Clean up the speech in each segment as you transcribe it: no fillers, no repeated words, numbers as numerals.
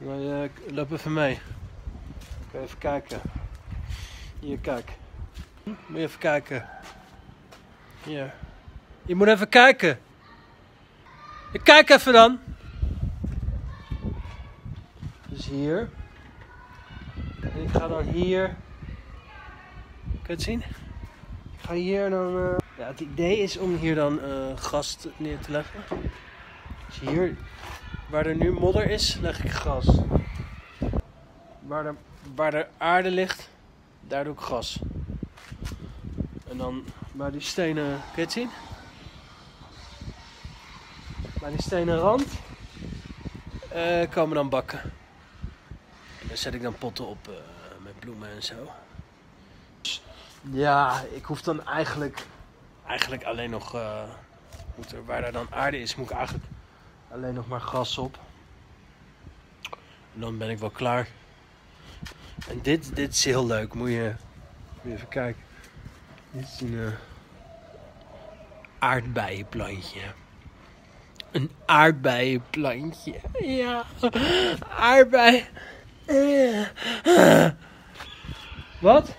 Loop even mee. Kun je even kijken. Hier, kijk. Moet je even kijken. Hier. Je moet even kijken. Kijk even dan. Dus hier. En ik ga dan hier. Kun je het zien? Ik ga hier dan... Ja, het idee is om hier dan gras neer te leggen. Dus hier, waar er nu modder is, leg ik gras. Waar de aarde ligt, daar doe ik gras. En dan bij die stenen, kun je het zien? Bij die stenen rand komen dan bakken. En daar zet ik dan potten op met bloemen en zo. Ja, ik hoef dan eigenlijk alleen nog, waar daar dan aarde is, moet ik eigenlijk alleen nog maar gras op. En dan ben ik wel klaar. En dit is heel leuk, moet je even kijken. Dit is een aardbeienplantje. Een aardbeienplantje. Ja, aardbei. Wat?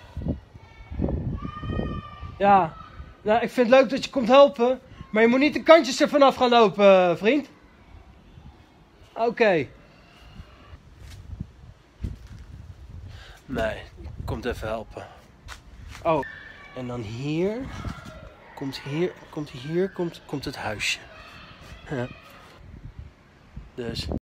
Ja, nou, ik vind het leuk dat je komt helpen. Maar je moet niet de kantjes ervan af gaan lopen, vriend. Oké. Nee, komt even helpen. Oh, en dan hier komt het huisje. Ja. Dus.